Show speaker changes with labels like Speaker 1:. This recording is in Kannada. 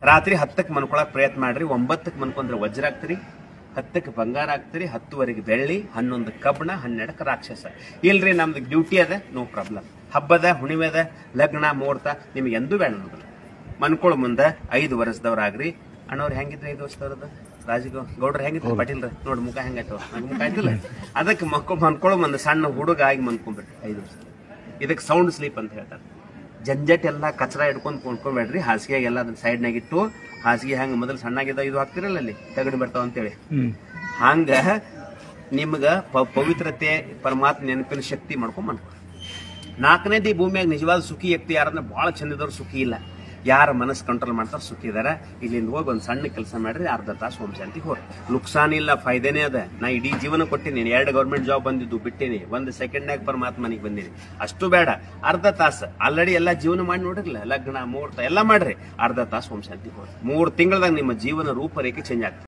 Speaker 1: ರಾತ್ರಿ 10ಕ್ಕೆ ಮನ್ಕೊಳಕ್ ಪ್ರಯತ್ನ ಮಾಡ್ರಿ. 9ಕ್ಕೆ ಮನ್ಕೊಂಡ್ರೆ ವಜ್ರ ಆಗ್ತೀರಿ, 10ಕ್ಕೆ ಬಂಗಾರ ಆಗ್ತೀರಿ, 10ವರೆಗೆ ಬೆಳ್ಳಿ, 11 ಕಬ್ಬಣ, 12ಕ್ಕೆ ರಾಕ್ಷಸ. ಇಲ್ರಿ ನಮ್ದು ಡ್ಯೂಟಿ ಅದ, ನೋ ಪ್ರಾಬ್ಲಮ್. ಹಬ್ಬದ ಹುಣಿವೆ ಅದ, ಲಗ್ನ ಮುಹೂರ್ತ ನಿಮ್ಗೆ ಎಂದೂ ಬೇಡ ಅನ್ನೋದಿಲ್ಲ. ಮನ್ಕೊಳ್ ಮುಂದೆ 5 ವರ್ಷದವ್ರಾಗ್ರಿ. ಅಣ್ಣವ್ರು ಹೆಂಗಿದ್ರೆ 5 ವರ್ಷದವ್ರದ ಗೌಡ್ರ ಹೆಂಗಿದ್ರು ಪಾಟೀಲ್ರ ನೋಡಿ ಮುಖ ಹೆಂಗಾಯ್ತವ ಮುಖ ಆಯ್ತಿಲ್ಲ. ಅದಕ್ಕೆ ಮನ್ಕೊಳ್ ಮುಂದೆ ಸಣ್ಣ ಹುಡುಗ ಆಗಿ ಮನ್ಕೊಂಡ್ಬಿಟ್ರಿ 5 ವರ್ಷ. ಇದಕ್ಕೆ ಸೌಂಡ್ ಸ್ಲೀಪ್ ಅಂತ ಹೇಳ್ತಾರೆ. ಜಂಜಟ್ ಎಲ್ಲ ಕಚರ ಹಿಡ್ಕೊಂಡು ಕೊಂಡ್ಕೊಂಡ್ಬೇಡ್ರಿ. ಹಾಸಿಗೆಯಾಗ ಎಲ್ಲ ಅದನ್ನ ಸೈಡ್ನಾಗ ಇಟ್ಟು, ಹಾಸಿಗೆ ಹಂಗ ಮೊದಲು ಸಣ್ಣಾಗಿದ್ದ ಇದು ಹಾಕ್ತಿರಲ್ಲ ಅಲ್ಲಿ ತಗಡಿ ಬರ್ತಾವ ಅಂತೇಳಿ, ಹಂಗ ನಿಮ್ಗ ಪವಿತ್ರತೆ ಪರಮಾತ್ಮ ನೆನಪಿನ ಶಕ್ತಿ ಮಾಡ್ಕೊಂಡ್ ಮನ್ಕೊಳ್ರಿ. 4ನೇದು ಈ ಭೂಮಿಯಾಗ ನಿಜವಾದ ಸುಖಿ ವ್ಯಕ್ತಿ ಯಾರಂದ್ರೆ ಬಹಳ ಚಂದಿದವ್ರು ಸುಖಿ ಇಲ್ಲ. ಯಾರ ಮನಸ್ಸು ಕಂಟ್ರೋಲ್ ಮಾಡ್ತಾರೆ ಸುಖಿ ಇದಾರ. ಇಲ್ಲಿಂದ ಹೋಗಿ ಒಂದು ಸಣ್ಣ ಕೆಲಸ ಮಾಡ್ರಿ, ಅರ್ಧ ತಾಸು ಓಂ ಶಾಂತಿ ಹೋರಿ. ನುಕ್ಸಾನ ಇಲ್ಲ, ಫಾಯ್ದೆನೇ ಅದ. ನಾ ಇಡೀ ಜೀವನ ಕೊಟ್ಟಿನಿ, 2 ಗೌರ್ಮೆಂಟ್ ಜಾಬ್ ಬಂದಿದ್ದು ಬಿಟ್ಟಿನಿ, 1 ಸೆಕೆಂಡ್ನಾಗ ಪರಮಾತ್ಮನಿಗೆ ಬಂದಿನಿ. ಅಷ್ಟು ಬೇಡ, ಅರ್ಧ ತಾಸು ಆಲ್ರೆಡಿ ಎಲ್ಲ ಜೀವನ ಮಾಡಿ ನೋಡಿರ್ಲಿಲ್ಲ, ಲಗ್ನ ಮುಹೂರ್ತ ಎಲ್ಲ ಮಾಡ್ರಿ, ಅರ್ಧ ತಾಸು ಓಂ ಶಾಂತಿ ಹೋರಿ. 3 ತಿಂಗಳದಾಗ ನಿಮ್ಮ ಜೀವನ ರೂಪರೇಖೆ ಚೇಂಜ್ ಆಗ್ತದೆ.